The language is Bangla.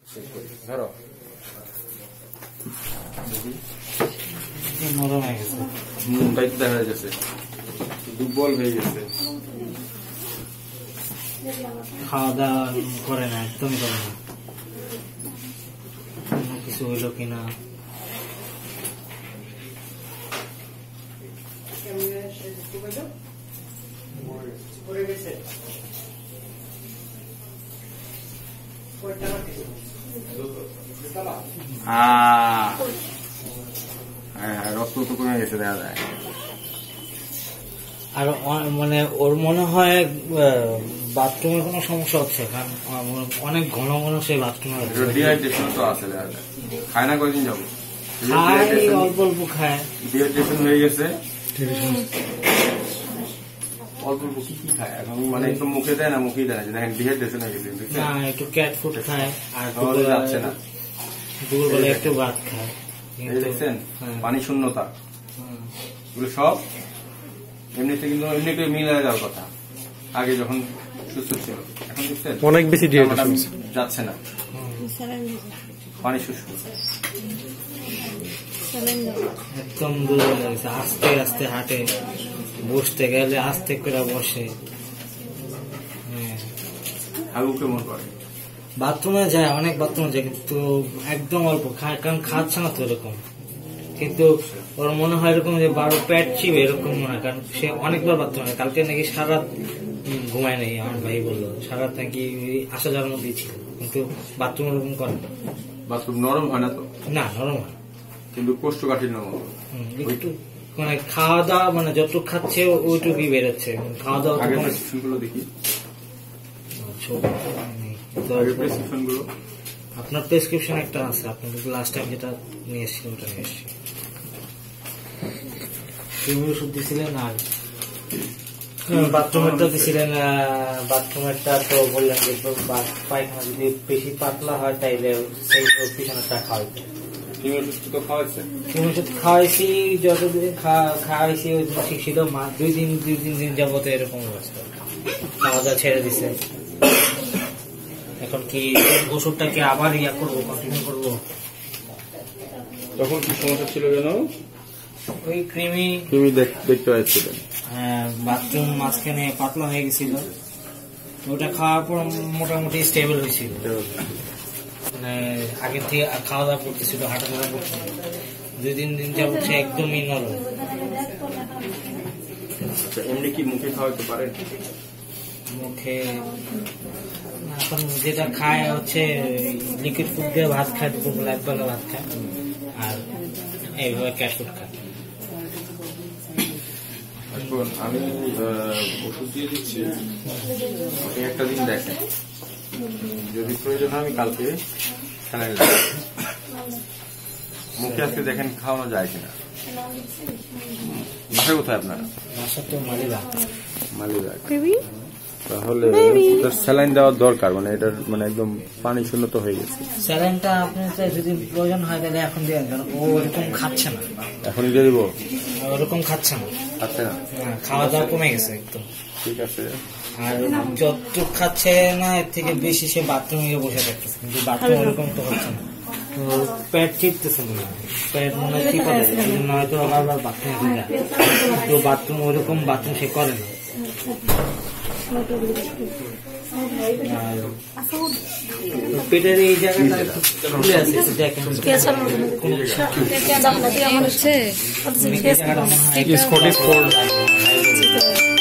ধরো নরম হয়ে গেছে, টাইট দেখা যাচ্ছে, দুর্বল হয়ে গেছে। খাওয়া দাওয়া করে না, একদমই করে না। কিছু হইল কিনা রক্ত তো কমে গেছে দেখা যায়। আর মানে ওর মনে হয় বাথরুমের কোনো সমস্যা হচ্ছে, কারণ অনেক ঘন ঘন সেই বাথরুমে ডিহাইড্রেশন তো আছে দেখা যায়। খায় না কয়দিন যাবো, অল্প অল্প খায়, ডিহাইড্রেশন হয়ে গেছে। অল্প অল্প কি কি খায় এখন, মানে একটু মুখে দেয় না, মুখেই দেয় না, দেখেন ডিহাইড্রেশন হয়ে গেছে। না একটু ক্যাট ফুড খায়, আর যাচ্ছে না, দুপুরবেলা একটু ভাত খায়। দেখছেন পানি শূন্যতা, এগুলো সব এমনিতে কিন্তু এমনিতে মিলে যাওয়ার কথা আগে যখন সুস্থ ছিল। এখন দেখছেন অনেক বেশি ডিহাইড্রেশন যাচ্ছে না, পানি শুষ্ক একদম দুর্বল হয়ে গেছে। আস্তে আস্তে হাঁটে, বসতে গেলে আস্তে করে বসে। হাগু কেমন করে, বাথরুমে যায়, অনেক বাথরুমে যায়, কিন্তু একদম অল্প খায়, কারণ খাচ্ছে না তো এরকম। কিন্তু ওর মনে হয় এরকম যে 12 পেট চিবে এরকম মনে হয়, কারণ সে অনেকবার বাথরুমে। কালকে নাকি সারা ঘুমায় নেই, আমার ভাই বললো সারা নাকি আসা যাওয়ার মধ্যেই ছিল, কিন্তু বাথরুম ওরকম করে না। বাথরুম নরম হয় না তো? না নরম হয়, কিন্তু কোষ্ঠকাঠিন্য মতো একটু মানে খাওয়া দাওয়া, মানে যতটুকু খাচ্ছে ওইটুকুই বেরোচ্ছে। খাওয়া দাওয়া দেখি আপনার প্রেসক্রিপশন একটা আছে, আপনার লাস্ট টাইম যেটা নিয়ে এসেছিল ওটা নিয়ে এসেছি। তুমি ওষুধ দিয়েছিলেন, আর বাথরুমেরটা দিয়েছিলেন। বাথরুমেরটা তো বললেন যে পায়খানা যদি বেশি পাতলা হয় তাইলে সেই পিছনেরটা খাওয়াইতে। তুমি ওষুধ তো খাওয়াইছে? তুমি ওষুধ খাওয়াইছি, যতদিন খাওয়াইছি ওই ঠিক ছিল। 2-3 দিন যাবত এরকম অবস্থা, খাওয়া দাওয়া ছেড়ে দিছে। এখন কি ওষুধটাকে আবার করবো, কন্টিনিউ করবো? তখন কি সমস্যা ছিল যেন? ওই কৃমি দেখতে পাচ্ছিলেন, বাথরুম মাঝখানে পাতলা হয়ে গেছিল, ওটা খাওয়ার পর মোটামুটি স্টেবল হয়েছিল। মানে আগের থেকে খাওয়া দাওয়া করতেছিল, হাঁটাচলা করতেছিল। 2-3 দিন যাবত একদমই নরম। এমনি কি মুখে খাওয়াতে পারেন? মুখে এখন যেটা খায় হচ্ছে লিকুইড ফুড দিয়ে ভাত খায়, দুপুরবেলা একবেলা ভাত খায়, আর এইভাবে ক্যাট ফুড খায়। এখন আমি ওষুধ দিয়ে দিচ্ছি, আপনি একটা দিন দেখেন, যদি প্রয়োজন হয় আমি কালকে স্যালাইন লাগবে। মুখে আজকে দেখেন খাওয়ানো যায় কিনা। বাসা কোথায় আপনার? বাসা তো মালিবাগ। মালিবাগ, তাহলে স্যালাইন দেওয়ার দরকার, মানে এটার মানে একদম পানি শূন্যত হয়ে গেছে। স্যালাইনটা আপনি যদি প্রয়োজন হয় তাহলে এখন দিয়ে দেন, ও ওরকম খাচ্ছে না। এখনই দিয়ে দিব? ওরকম খাচ্ছে না, খাওয়া দাওয়া কমে গেছে একদম। ঠিক আছে, আর যতটুক খাচ্ছে না এর থেকে বেশি সে বাথরুমে বসে থাকতেছে, কিন্তু বাথরুম ওরকম তো হচ্ছে না। পেট চিপতেছে মনে হয়, পেট মনে হয় চিপা দেয়, হয়তো আবার বাথরুমে যায়, কিন্তু বাথরুম ওরকম বাথরুম সে করে না। পেটের এই জায়গাটা খুলে আছে, দেখেন আমার হচ্ছে